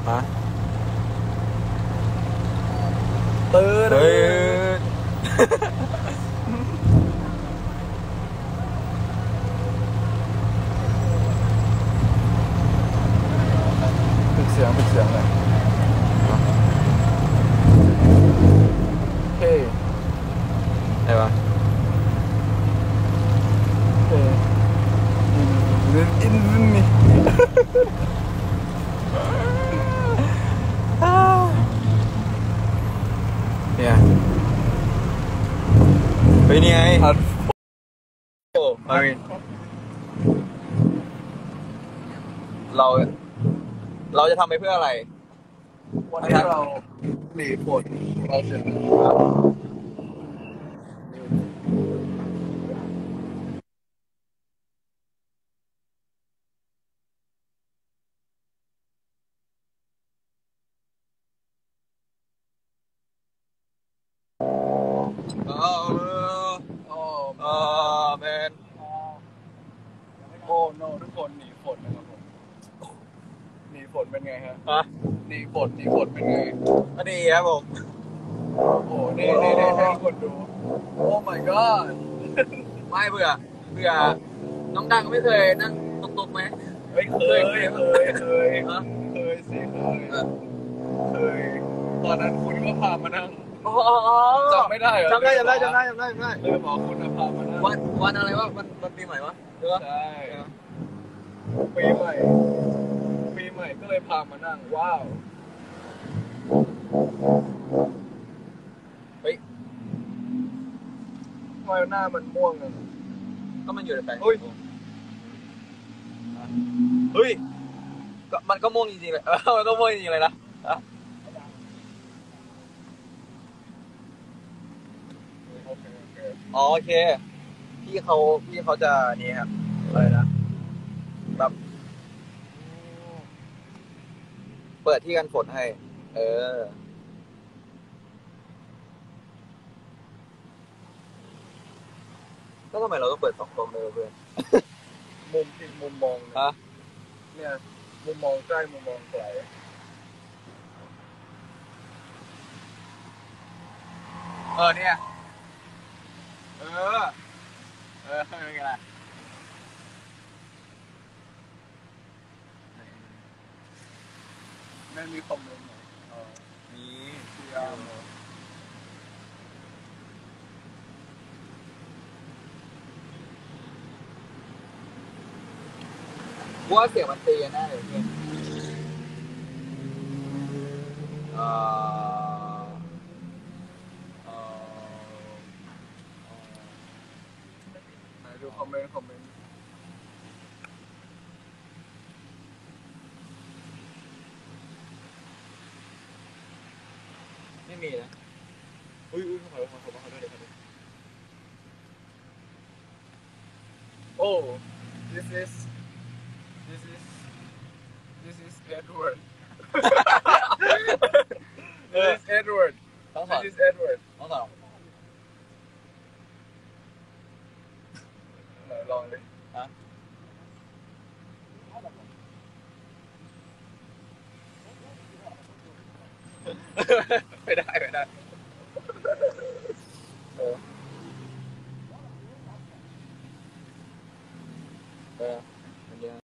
ฮะตื่นเฮ้ยปิดเสียงเลยเฮ้อะไรวะเฮ้อินนี่เนี่ยเฮ้ยนี่ไงอัดโอ้ยเราจะทำไปเพื่ออะไรวันนี้เราหนีฝนเราเสร็จเออโอ้แมนโอ้โนทุกคนหนีฝนนะครับผมหนีฝนเป็นไงฮะฮะหนีฝนเป็นไงก็ดีครับผมโอ้นี่ให้ทุกคนดูโอ้ my god ไม่เบื่อน้องดังไม่เคยนั่งตุกๆไหมเฮ้ยเคยสิเคยตอนนั้นคุณก็พามานั่งอ๋อจำไม่ได้เหรอจำได้บอกคุณพามานั่งวันอะไรวะวันปีใหม่วะหรือว่าใช่ปีใหม่ก็เลยพามานั่งว้าวเฮ้ยทำไมหน้ามันม่วงอ่ะก็มันอยู่ในแปลงเฮ้ยเฮ้ยก็มันก็ม่วงจริงๆเลยมันก็ม่วงจริงๆเลยนะอ๋อโอเคพี่เขาจะนี่ครับอะไรนะแบบเปิดที่กันฝนให้ เออแล้วทำไมเราต้องเปิด2 ตรงเลยเพื่อนมุมมองฮะเนี่ยมุมมองใกล้มุมมองไกลเนี่ยเป็นไงล่ะไม่มีคอมเมนต์ไหนมีที่ยาวว่าเสียงมันตีแน่เลยเนี่ยเอ่อเอ่อไหนดูคอมเมนต์ไม่มีนะอุ้ยขอด้วยเดี๋ยวโอ้ this is Edward this is Edward ต้องสอน this is Edward ต้องสอนไหนลองดิฮะไม่ได้